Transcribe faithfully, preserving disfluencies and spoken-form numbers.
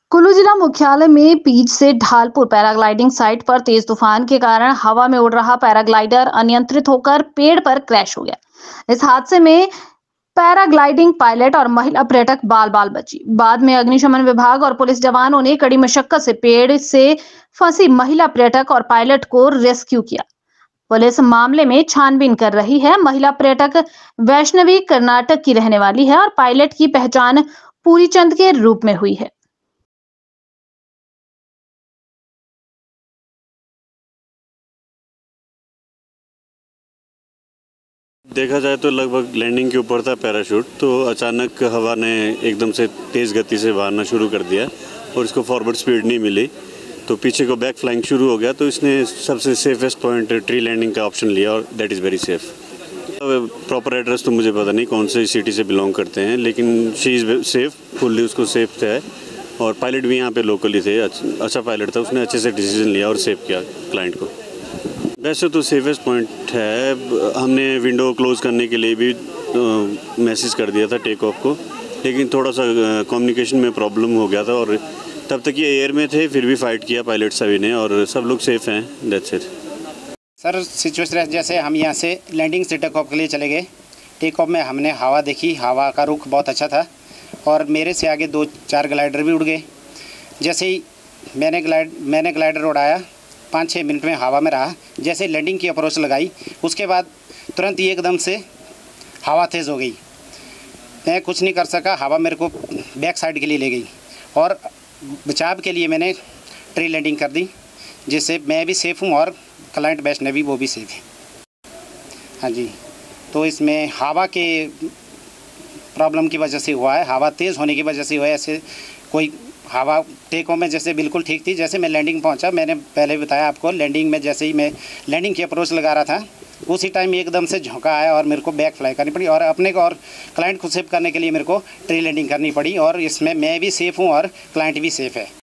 कुल्लू जिला मुख्यालय में बीच से ढालपुर पैराग्लाइडिंग साइट पर तेज तूफान के कारण हवा में उड़ रहा पैराग्लाइडर अनियंत्रित होकर पेड़ पर क्रैश हो गया। इस हादसे में पैराग्लाइडिंग पायलट और महिला पर्यटक बाल बाल बची। बाद में अग्निशमन विभाग और पुलिस जवानों ने कड़ी मशक्कत से पेड़ से फंसी महिला पर्यटक और पायलट को रेस्क्यू किया। पुलिस मामले में छानबीन कर रही है। महिला पर्यटक वैष्णवी कर्नाटक की रहने वाली है और पायलट की पहचान पूरी चंद के रूप में हुई है। देखा जाए तो लगभग लैंडिंग के ऊपर था पैराशूट, तो अचानक हवा ने एकदम से तेज़ गति से बहाना शुरू कर दिया और इसको फॉरवर्ड स्पीड नहीं मिली, तो पीछे को बैक फ्लाइंग शुरू हो गया। तो इसने सबसे सेफेस्ट पॉइंट ट्री लैंडिंग का ऑप्शन लिया और that is very safe. Proper address तो मुझे पता नहीं कौन से सिटी से बिलोंग करते हैं, लेकिन शी इज़ सेफ, फुल्ली उसको सेफ है। और पायलट भी यहाँ पे लोकली थे, अच्छा पायलट था, उसने अच्छे से डिसीजन लिया और सेव किया क्लाइंट को। वैसे तो सेफेस्ट पॉइंट है। हमने विंडो क्लोज़ करने के लिए भी मैसेज कर दिया था टेक ऑफ को, लेकिन थोड़ा सा कम्युनिकेशन में प्रॉब्लम हो गया था और तब तक ये एयर में थे, फिर भी फाइट किया पायलट सभी ने और सब लोग सेफ हैं। That's it. सर सिचुएशन जैसे हम यहाँ से लैंडिंग से टेक ऑफ के लिए चले गए। टेक ऑफ में हमने हवा देखी, हवा का रुख बहुत अच्छा था और मेरे से आगे दो चार ग्लाइडर भी उड़ गए। जैसे ही मैंने ग्लाइड मैंने ग्लाइडर उड़ाया, पाँच छः मिनट में हवा में रहा। जैसे लैंडिंग की अप्रोच लगाई, उसके बाद तुरंत ही एकदम से हवा तेज़ हो गई। मैं कुछ नहीं कर सका, हवा मेरे को बैक साइड के लिए ले गई और बचाव के लिए मैंने ट्री लैंडिंग कर दी, जिससे मैं भी सेफ़ हूँ और क्लाइंट वैष्णवी वो भी सेफ है। हाँ जी, तो इसमें हवा के प्रॉब्लम की वजह से हुआ है, हवा तेज़ होने की वजह से हुआ है। ऐसे कोई हवा टेक ऑफ में जैसे बिल्कुल ठीक थी। जैसे मैं लैंडिंग पहुंचा, मैंने पहले बताया आपको, लैंडिंग में जैसे ही मैं लैंडिंग की अप्रोच लगा रहा था, उसी टाइम एकदम से झोंका आया और मेरे को बैक फ्लाई करनी पड़ी और अपने को और क्लाइंट को सेव करने के लिए मेरे को ट्री लैंडिंग करनी पड़ी। और इसमें मैं भी सेफ़ हूँ और क्लाइंट भी सेफ़ है।